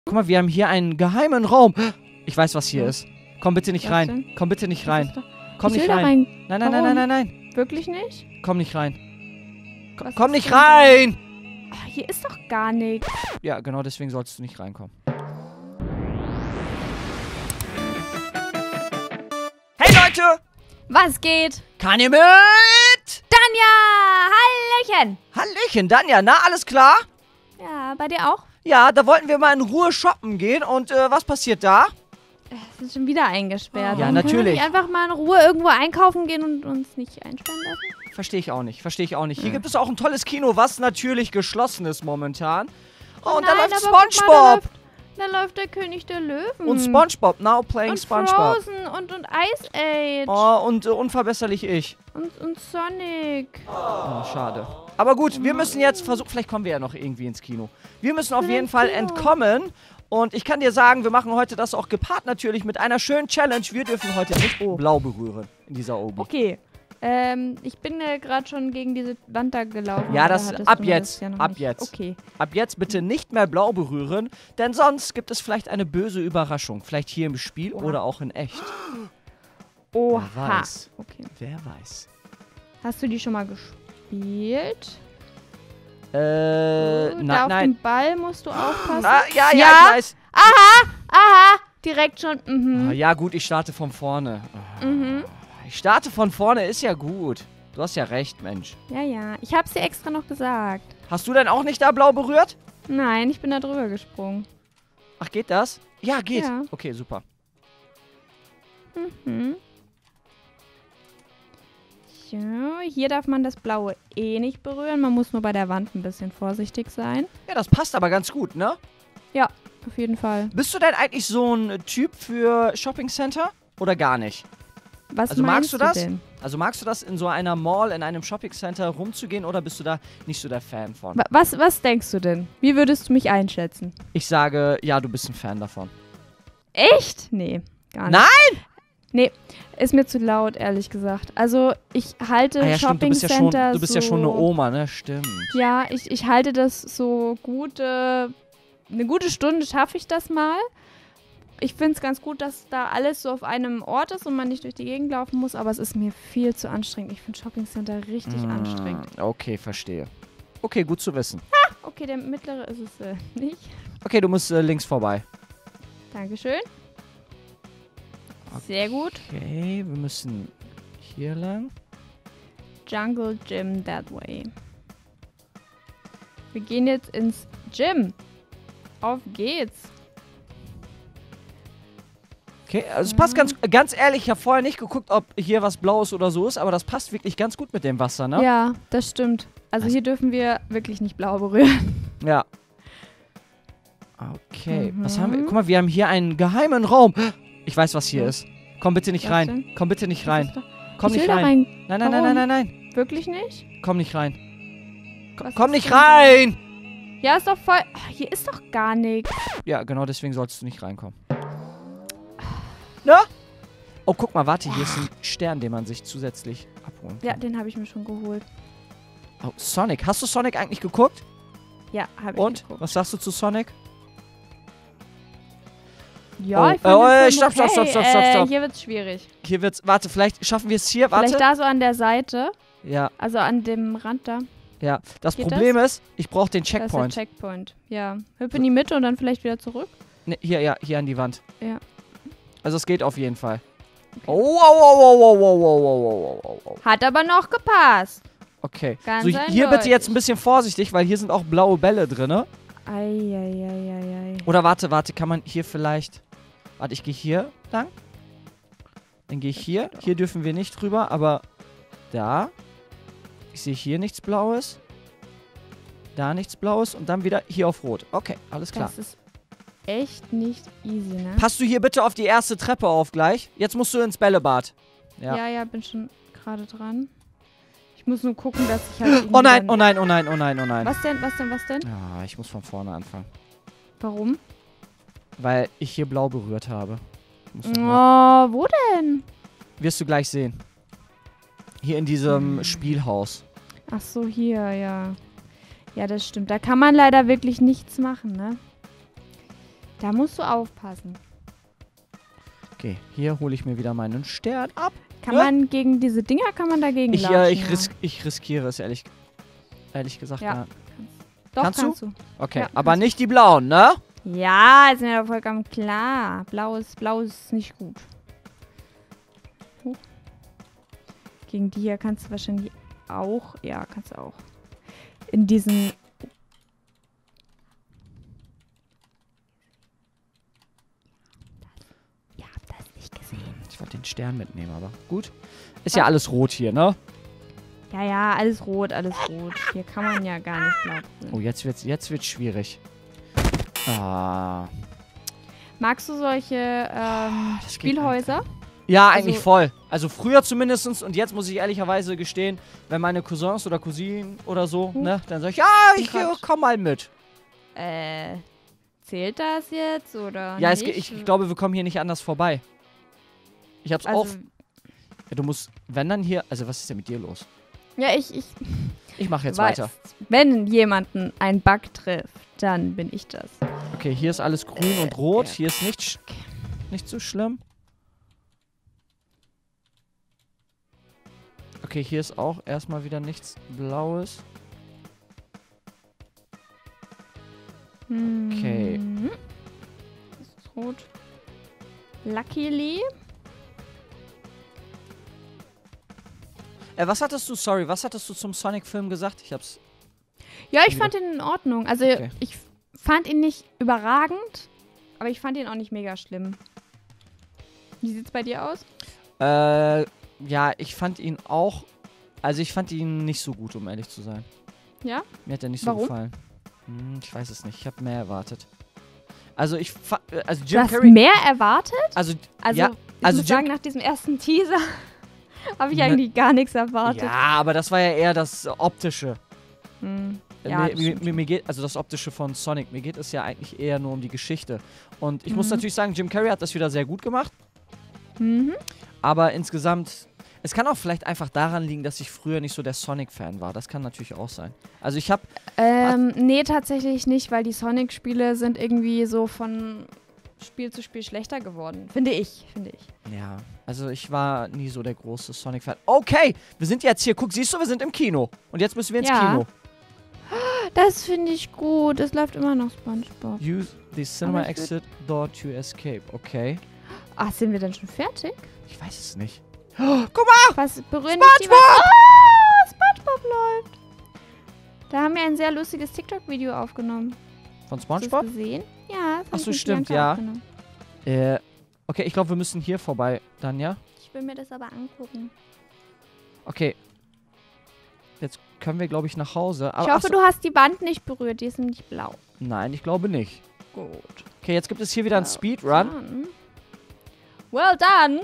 Guck mal, wir haben hier einen geheimen Raum. Ich weiß, was hier ist. Komm bitte nicht Was rein. denn? Komm bitte nicht rein. Komm Ich nicht will da rein. rein. Nein, nein, nein, nein, nein, nein. Wirklich nicht? Komm nicht rein. Was Komm ist nicht denn da? rein! Ah, hier ist doch gar nichts. Ja, genau deswegen sollst du nicht reinkommen. Hey Leute! Was geht? Kann ihr mit? Danja! Hallöchen! Hallöchen, Danja. Na, alles klar? Ja, bei dir auch? Ja, da wollten wir mal in Ruhe shoppen gehen. Und was passiert da? Sind schon wieder eingesperrt. Ja, Warum können wir natürlich. nicht einfach mal in Ruhe irgendwo einkaufen gehen und uns nicht einsperren lassen? Verstehe ich auch nicht. Verstehe ich auch nicht. Hier gibt es auch ein tolles Kino, was natürlich geschlossen ist momentan. Oh, und da Nein, läuft aber guck SpongeBob. mal, da läuft der König der Löwen. Und SpongeBob. Now playing und SpongeBob. Frozen und Ice Age. Oh, und unverbesserlich ich. Und Sonic. Oh, schade. Aber gut, wir müssen jetzt versuchen, vielleicht kommen wir ja noch irgendwie ins Kino. Wir müssen auf jeden Fall entkommen. Und ich kann dir sagen, wir machen heute das auch gepaart natürlich mit einer schönen Challenge. Wir dürfen heute nicht blau berühren in dieser Obi. Okay. Ich bin gerade schon gegen diese Wand da gelaufen. Ja, oder das hattest ab du mir jetzt. das ja noch Ab nicht? jetzt. Okay. Ab jetzt bitte nicht mehr blau berühren, denn sonst gibt es vielleicht eine böse Überraschung. Vielleicht hier im Spiel oder auch in echt. Oha. Wer weiß. Okay. Wer weiß. Hast du die schon mal gespielt? Nein, Da auf nein. den Ball musst du aufpassen. Ah, ja, Ja? ich weiß. Aha. Direkt schon. Ah, ja, gut, ich starte von vorne. Mhm. Ich starte von vorne, ist ja gut. Du hast ja recht, Mensch. Ja. Ich hab's dir extra noch gesagt. Hast du denn auch nicht da blau berührt? Nein, ich bin da drüber gesprungen. Ach, geht das? Ja, geht. Ja. Okay, super. Mhm. So, hier darf man das Blaue eh nicht berühren. Man muss nur bei der Wand ein bisschen vorsichtig sein. Ja, das passt aber ganz gut, ne? Ja, auf jeden Fall. Bist du denn eigentlich so ein Typ für Shopping Center oder gar nicht? Was Also magst meinst du das? denn? Also magst du das, in so einer Mall, in einem Shopping Center rumzugehen oder bist du da nicht so der Fan von? Was denkst du denn? Wie würdest du mich einschätzen? Ich sage, ja, du bist ein Fan davon. Echt? Nee, gar nicht. Nein! Nee, ist mir zu laut, ehrlich gesagt. Also, ich halte Ah ja, stimmt, du Shopping bist Center ja schon so, eine Oma, ne? Stimmt. Ja, ich halte das so gut. Eine gute Stunde schaffe ich das mal. Ich finde es ganz gut, dass da alles so auf einem Ort ist und man nicht durch die Gegend laufen muss, aber es ist mir viel zu anstrengend. Ich finde Shopping Center richtig anstrengend. Okay, verstehe. Okay, gut zu wissen. Okay, der mittlere ist es nicht. Okay, du musst links vorbei. Dankeschön. Sehr gut. Okay, wir müssen hier lang. Jungle Gym that way. Wir gehen jetzt ins Gym. Auf geht's. Okay, also es passt ganz ehrlich, ich habe vorher nicht geguckt, ob hier was Blaues oder so ist, aber das passt wirklich ganz gut mit dem Wasser, ne? Ja, das stimmt. Also hier dürfen wir wirklich nicht blau berühren. Ja. Okay, was haben wir? Guck mal, wir haben hier einen geheimen Raum. Ich weiß, was hier ist. Komm bitte nicht Was rein. denn? Komm bitte nicht Was rein. ist da? Komm Ich nicht will da rein. rein. Nein, nein, nein, Warum? nein, nein, nein. Wirklich nicht? Komm nicht rein. Was Komm ist nicht denn da? rein! Ja, ist doch voll... Ach, hier ist doch gar nichts. Ja, genau deswegen sollst du nicht reinkommen. Ne? Oh, guck mal, warte, hier ist ein Stern, den man sich zusätzlich abholen kann. Ja, den habe ich mir schon geholt. Oh, Sonic. Hast du Sonic eigentlich geguckt? Ja, habe ich Und? geguckt. Was sagst du zu Sonic? Ja, Oh, ich fand den stopp, Film stopp, okay. stopp, stopp, stopp. Hier wird's schwierig. Hier wird's, warte, vielleicht schaffen wir es hier, warte. Vielleicht da so an der Seite. Ja, Also an dem Rand da. ja. Das Geht Problem ist, ich brauche den Da ist der Checkpoint. Checkpoint. Ja. Hüpf in die Mitte und dann vielleicht wieder zurück. Ne, hier an die Wand. Ja. Also es geht auf jeden Fall. Oh, wow, wow, wow, wow, wow, wow, wow, wow, wow. Hat aber noch gepasst. Okay. Ganz So, hier bitte eindeutig. jetzt ein bisschen vorsichtig, weil hier sind auch blaue Bälle drin. Eieieiei. Oder warte, kann man hier vielleicht... Warte, ich gehe hier lang. Dann gehe ich hier. Hier dürfen wir nicht drüber, aber da. Ich sehe hier nichts Blaues. Da nichts Blaues und dann wieder hier auf Rot. Okay, alles klar. Das ist echt nicht easy, ne? Passt du hier bitte auf die erste Treppe auf gleich? Jetzt musst du ins Bällebad. Ja. Ja, bin schon gerade dran. Ich muss nur gucken, dass ich halt... Oh nein, irgendwie oh nein, oh nein, oh nein, oh nein. Was denn? Ja, ich muss von vorne anfangen. Warum? Weil ich hier blau berührt habe. Muss noch Oh, mal- wo denn? Wirst du gleich sehen. Hier in diesem Spielhaus. Ach so, hier, ja. Ja, das stimmt. Da kann man leider wirklich nichts machen, ne? Da musst du aufpassen. Okay, hier hole ich mir wieder meinen Stern ab. Kann man gegen diese Dinger, kann man dagegen Ich latschen? riskiere es ehrlich gesagt. Ja. Ja. Doch, Kannst kannst du. Okay, Ja, aber kannst du. nicht die blauen, ne? Ja, ist mir doch vollkommen klar. Blau ist nicht gut. Gegen die hier kannst du wahrscheinlich auch. Ja, kannst du auch. In diesen. Ihr habt das nicht gesehen. Ich wollte den Stern mitnehmen, aber gut. Ist ja alles rot hier, ne? Ja, alles rot, alles rot. Hier kann man ja gar nicht blau Oh, jetzt wird's schwierig. Ah. Magst du solche das geht Spielhäuser? Ja, eigentlich Also- voll. Also früher zumindest und jetzt muss ich ehrlicherweise gestehen, wenn meine Cousins oder Cousinen oder so, ne, dann sag ich, ja, ich komm mal mit. Zählt das jetzt oder Ja, nicht? ich glaube, wir kommen hier nicht anders vorbei. Ich hab's auch. Also, Ja, du musst, wenn dann hier. Also, was ist denn mit dir los? ja, ich Ich mache jetzt weiß, weiter. wenn jemanden ein Bug trifft, dann bin ich das. Okay, hier ist alles grün und rot. ja. Hier ist nicht so schlimm. Okay, hier ist auch erstmal wieder nichts Blaues. Okay. Das ist rot. Luckily. Was hattest du zum Sonic-Film gesagt? Ich hab's. Ja, ich Wieder. fand ihn in Ordnung. Also, Okay. ich fand ihn nicht überragend, aber ich fand ihn auch nicht mega schlimm. Wie sieht's bei dir aus? Ja, ich fand ihn auch. Also, ich fand ihn nicht so gut, um ehrlich zu sein. Ja? Mir hat er nicht so Warum? gefallen. Ich weiß es nicht. Ich habe mehr erwartet. Also, Jim Du hast Carrey. mehr erwartet? Also, Also, ja, ich also muss Jim- sagen, nach diesem ersten Teaser habe ich Ne- eigentlich gar nichts erwartet. ja, aber das war ja eher das Optische. Hm. Ja, das stimmt. mir geht, also das Optische von Sonic, mir geht es ja eigentlich eher nur um die Geschichte. Und ich muss Mhm. natürlich sagen, Jim Carrey hat das wieder sehr gut gemacht. Mhm. Aber insgesamt, es kann auch vielleicht einfach daran liegen, dass ich früher nicht so der Sonic-Fan war. Das kann natürlich auch sein. Also ich habe, Nee, tatsächlich nicht, weil die Sonic-Spiele sind irgendwie so von Spiel zu Spiel schlechter geworden. Finde ich. ja, also ich war nie so der große Sonic-Fan. Okay, wir sind jetzt hier, guck, siehst du, wir sind im Kino. Und jetzt müssen wir ins Ja. Kino. Das finde ich gut. Es läuft immer noch SpongeBob. Use the cinema Aber ich würd- exit door to escape. Okay, Ach, sind wir denn schon fertig? ich weiß es nicht. Oh, guck mal! Was berühren nicht die SpongeBob! Oh, SpongeBob läuft. Da haben wir ein sehr lustiges TikTok-Video aufgenommen. Von Hast du es SpongeBob? gesehen? Ja, das Ach hab so, ich mit stimmt, Bianca ja. aufgenommen. Okay, ich glaube, wir müssen hier vorbei dann, ja? Ich will mir das aber angucken. Okay. Jetzt können wir, glaube ich, nach Hause. Aber, Ich hoffe, ach so, du hast die Wand nicht berührt. Die ist nämlich blau. nein, ich glaube nicht. Gut. Okay, jetzt gibt es hier wieder einen Speedrun. Well done.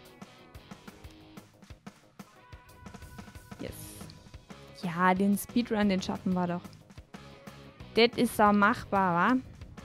Yes. Ja, den Speedrun, den schaffen wir doch. Das ist so machbar, wa?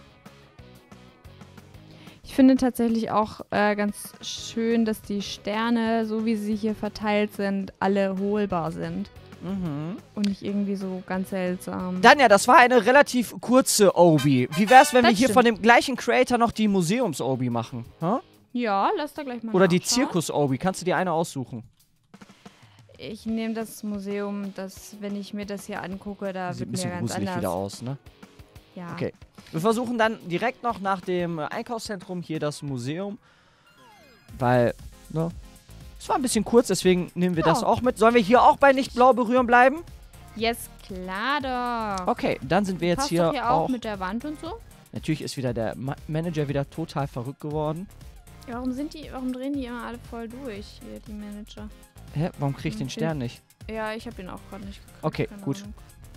Ich finde tatsächlich auch ganz schön, dass die Sterne, so wie sie hier verteilt sind, alle holbar sind. Mhm. Und nicht irgendwie so ganz seltsam. Danja, das war eine relativ kurze Obi. Wie wär's, wenn Das wir hier stimmt. von dem gleichen Creator noch die Museums-Obi machen? Hä? Ja, lass da gleich mal Oder die nachschauen. Zirkus-Obi? Kannst du dir eine aussuchen? Ich nehme das Museum, wenn ich mir das hier angucke, da Sieht ein wird mir bisschen ganz gruselig anders. wieder aus, ne? Ja. Okay. Wir versuchen dann direkt noch nach dem Einkaufszentrum hier das Museum. Weil, ne? Es war ein bisschen kurz, deswegen nehmen wir das Ja. auch mit. Sollen wir hier auch bei nicht blau berühren bleiben? Yes, klar doch. Okay, dann sind wir jetzt Passt hier, doch hier auch auch. mit der Wand und so. Natürlich ist wieder der Manager wieder total verrückt geworden. Ja, warum drehen die immer alle voll durch, hier, die Manager? Hä? Warum krieg ich den Okay. Stern nicht? Ja, ich habe den auch gerade nicht gekriegt. Okay, keine gut. Ahnung.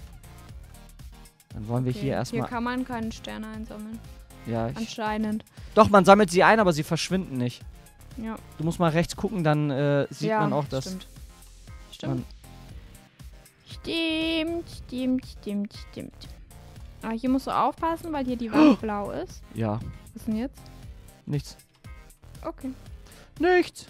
Dann wollen wir Okay, hier erstmal. Hier kann man keinen Stern einsammeln. Ja, Anscheinend. doch, man sammelt sie ein, aber sie verschwinden nicht. Ja. Du musst mal rechts gucken, dann sieht ja, man auch das. Stimmt. Stimmt. Aber hier musst du aufpassen, weil hier die Wand blau ist. Ja, Was ist denn jetzt? nichts. Okay. Nichts.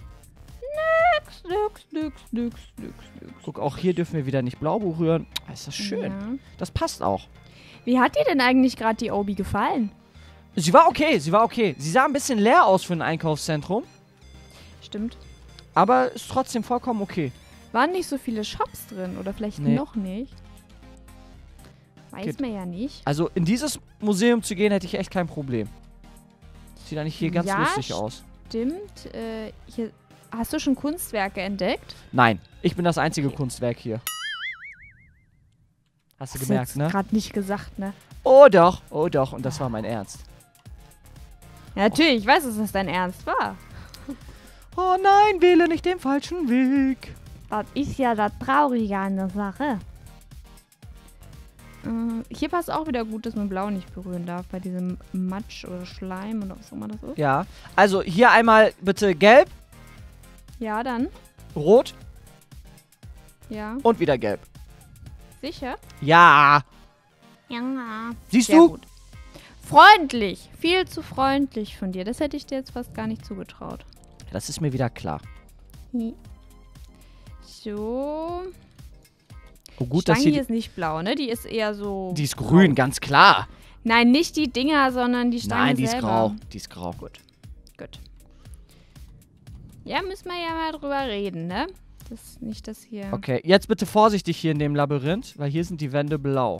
Nix. Guck, auch hier dürfen wir wieder nicht blau berühren. Ah, ist das schön. Ja. Das passt auch. Wie hat dir denn eigentlich gerade die Obi gefallen? Sie war okay, sie war okay. Sie sah ein bisschen leer aus für ein Einkaufszentrum, Stimmt. aber ist trotzdem vollkommen okay. Waren nicht so viele Shops drin oder vielleicht Nee. noch nicht. Weiß Geht. man ja nicht. Also in dieses Museum zu gehen, hätte ich echt kein Problem. Sieht eigentlich hier ganz Ja, lustig aus. Stimmt. Hier, hast du schon Kunstwerke entdeckt? Nein, ich bin das einzige Kunstwerk hier. Hast du gemerkt, Hast ne? gerade nicht gesagt, ne? Oh doch, und das war mein Ernst. Ja, natürlich, ich weiß, dass das dein Ernst war. Oh nein, wähle nicht den falschen Weg. Das ist ja das Traurige an der Sache. Hier passt auch wieder gut, dass man Blau nicht berühren darf, bei diesem Matsch oder Schleim oder was auch immer das ist. Ja, also hier einmal bitte gelb, Ja, dann. rot Ja. und wieder gelb. Sicher? Ja, Ja. siehst Sehr du? gut. Freundlich. Viel zu freundlich von dir. Das hätte ich dir jetzt fast gar nicht zugetraut. Das ist mir wieder klar. So. Oh, gut, Die dass Stange hier hier ist nicht blau, ne? Die ist eher so... die ist grün, ganz klar. Nein, nicht die Dinger, sondern die Stange Nein, die ist selber. grau. Die ist grau. Gut. Ja, müssen wir ja mal drüber reden, ne? Das nicht das hier... Okay, jetzt bitte vorsichtig hier in dem Labyrinth, weil hier sind die Wände blau.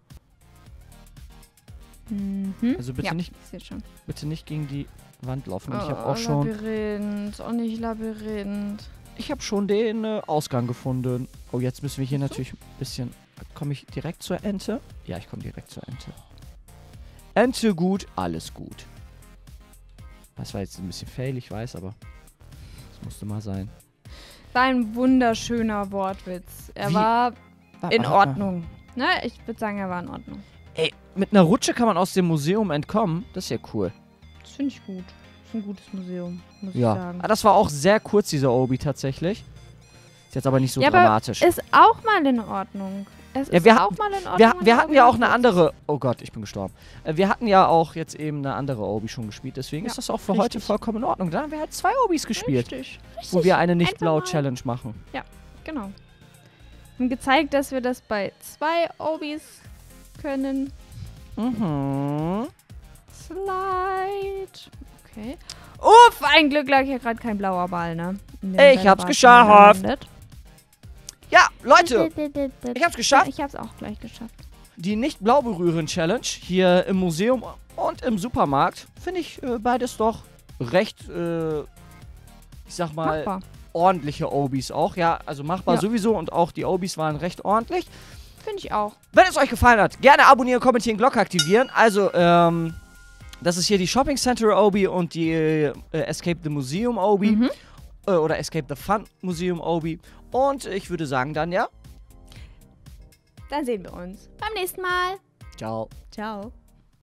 Mhm. Also bitte ja, nicht, ich sehe schon. bitte nicht gegen die Wand laufen. Und ich habe auch schon, Labyrinth. Oh, nicht Labyrinth. ich habe schon den Ausgang gefunden. Oh, jetzt müssen wir hier natürlich ein bisschen. Komme ich direkt zur Ente? Ja, ich komme direkt zur Ente. Ente gut, alles gut. Das war jetzt ein bisschen fail, ich weiß, aber das musste mal sein. War ein wunderschöner Wortwitz. Er Wie- war Warte in mal. Ordnung. Ne? Ich würde sagen, er war in Ordnung. Ey, mit einer Rutsche kann man aus dem Museum entkommen. Das ist ja cool. Das finde ich gut. Das ist ein gutes Museum, muss Ja. ich sagen. Ah, das war auch sehr kurz, dieser Obi tatsächlich. Ist jetzt aber nicht so Ja, aber dramatisch. Ist auch mal in Ordnung. Es Ja, ist wir auch hatten- mal in Ordnung. Wir wenn hatten er ja auch Obi eine kurz andere. Oh Gott, ich bin gestorben. Wir hatten ja auch jetzt eben eine andere Obi schon gespielt. Deswegen Ja, ist das auch für richtig. heute vollkommen in Ordnung. Da haben wir halt 2 Obis ist. gespielt. Richtig. Wo wir eine Einfach mal. Nicht-Blau-Challenge machen. Genau. Und gezeigt, dass wir das bei 2 Obis können. Mhm. Slide. Okay. Uff, ein Glück lag hier gerade kein blauer Ball, ne? In dem Ich Ball hab's war geschafft. gelandet. Ja, Leute, ich hab's geschafft. Ja, ich hab's auch gleich geschafft. Die Nicht-Blau-Berühren-Challenge hier im Museum und im Supermarkt finde ich beides doch recht, ich sag mal, Machbar. ordentliche Obis auch. Ja, also machbar Ja. sowieso und auch die Obis waren recht ordentlich. Finde ich auch. Wenn es euch gefallen hat, gerne abonnieren, kommentieren, Glocke aktivieren. Also, das ist hier die Shopping Center Obi und die Escape the Museum Obi. Mhm. Oder Escape the Fun Museum Obi. Und ich würde sagen dann, ja, Dann sehen wir uns beim nächsten Mal. ciao. Ciao.